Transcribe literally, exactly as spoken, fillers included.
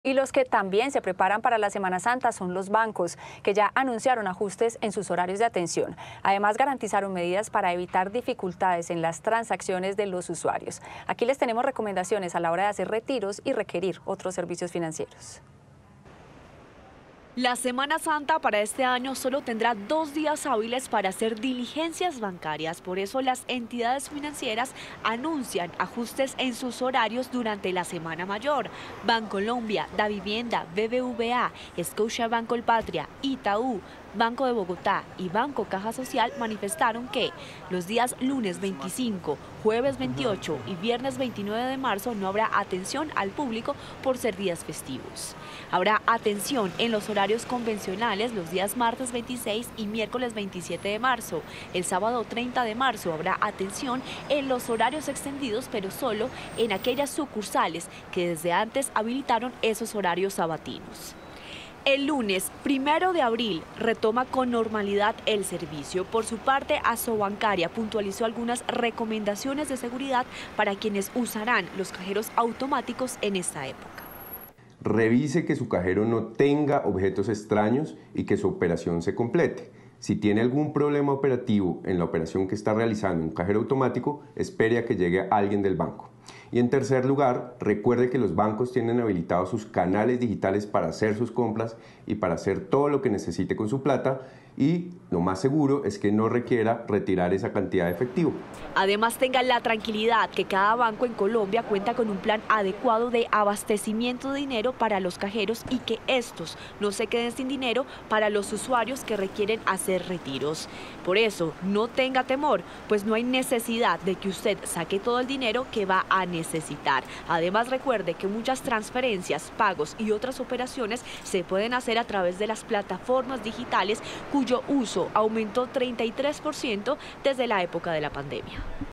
Y los que también se preparan para la Semana Santa son los bancos, que ya anunciaron ajustes en sus horarios de atención. Además, garantizaron medidas para evitar dificultades en las transacciones de los usuarios. Aquí les tenemos recomendaciones a la hora de hacer retiros y requerir otros servicios financieros. La Semana Santa para este año solo tendrá dos días hábiles para hacer diligencias bancarias. Por eso las entidades financieras anuncian ajustes en sus horarios durante la Semana Mayor. Bancolombia, Davivienda, B B V A, Scotiabank Colpatria, Itaú, Banco de Bogotá y Banco Caja Social manifestaron que los días lunes veinticinco, jueves veintiocho y viernes veintinueve de marzo no habrá atención al público por ser días festivos. Habrá atención en los horarios convencionales los días martes veintiséis y miércoles veintisiete de marzo. El sábado treinta de marzo habrá atención en los horarios extendidos, pero solo en aquellas sucursales que desde antes habilitaron esos horarios sabatinos. El lunes primero de abril retoma con normalidad el servicio. Por su parte, Asobancaria puntualizó algunas recomendaciones de seguridad para quienes usarán los cajeros automáticos en esta época. Revise que su cajero no tenga objetos extraños y que su operación se complete. Si tiene algún problema operativo en la operación que está realizando en un cajero automático, espere a que llegue alguien del banco. Y en tercer lugar, recuerde que los bancos tienen habilitados sus canales digitales para hacer sus compras y para hacer todo lo que necesite con su plata, y lo más seguro es que no requiera retirar esa cantidad de efectivo. Además, tengan la tranquilidad que cada banco en Colombia cuenta con un plan adecuado de abastecimiento de dinero para los cajeros y que estos no se queden sin dinero para los usuarios que requieren hacer retiros. Por eso, no tenga temor, pues no hay necesidad de que usted saque todo el dinero que va a necesitar. Además, recuerde que muchas transferencias, pagos y otras operaciones se pueden hacer a través de las plataformas digitales, cuyo uso aumentó treinta y tres por ciento desde la época de la pandemia.